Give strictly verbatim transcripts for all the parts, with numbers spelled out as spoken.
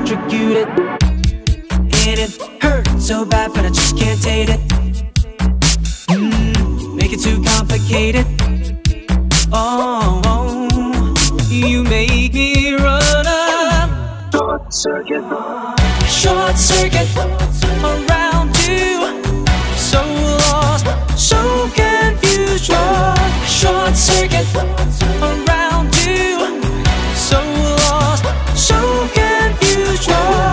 electrocuted. And it hurts so bad, but I just can't take it. mm, Make it too complicated. Oh, oh, you make me run up. Short circuit, short circuit around you. So lost, so confused. Short circuit around you. So lost, so confused.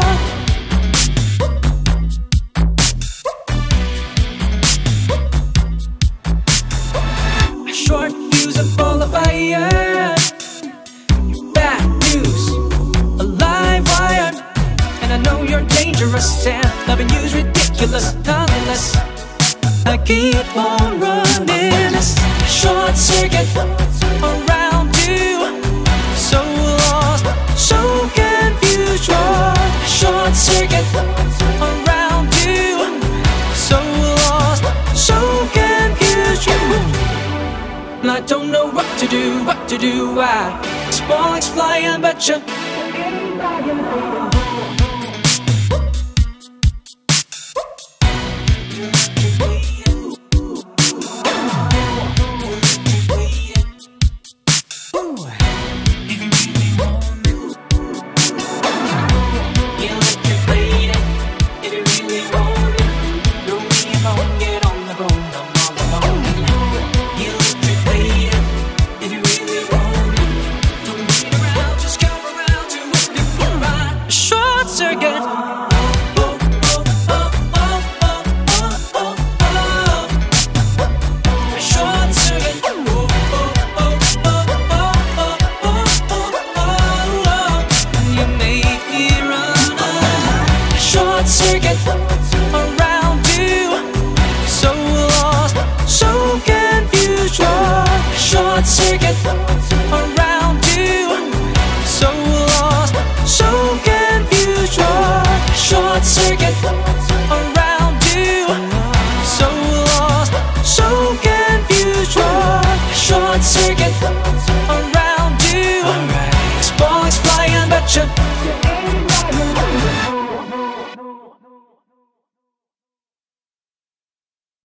A short fuse, a ball of fire. Bad news, a live wire. And I know you're dangerous, and loving you's ridiculous. Nonetheless, I keep on running. Short circuit around you. So lost, so confused. Short circuit around you. So lost, so confused. I don't know what to do, what to do. I sparks flying, but you circuit around you. So lost, so confused. Short circuit